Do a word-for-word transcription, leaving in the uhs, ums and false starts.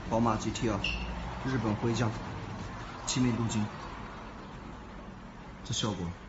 宝马 G T 二，日本灰匠，气密镀金，这效果